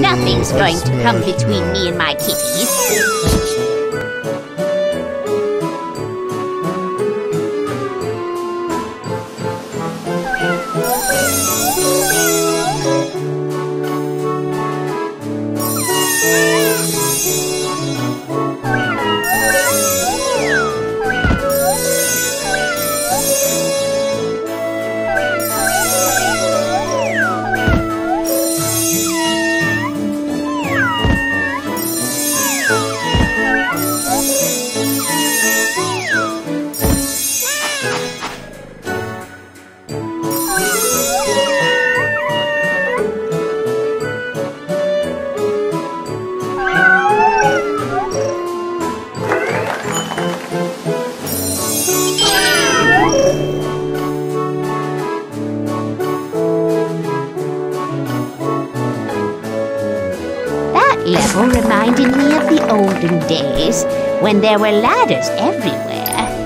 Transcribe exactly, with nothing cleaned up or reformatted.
Nothing's going to come between me and my kitties. Level reminded me of the olden days when there were ladders everywhere.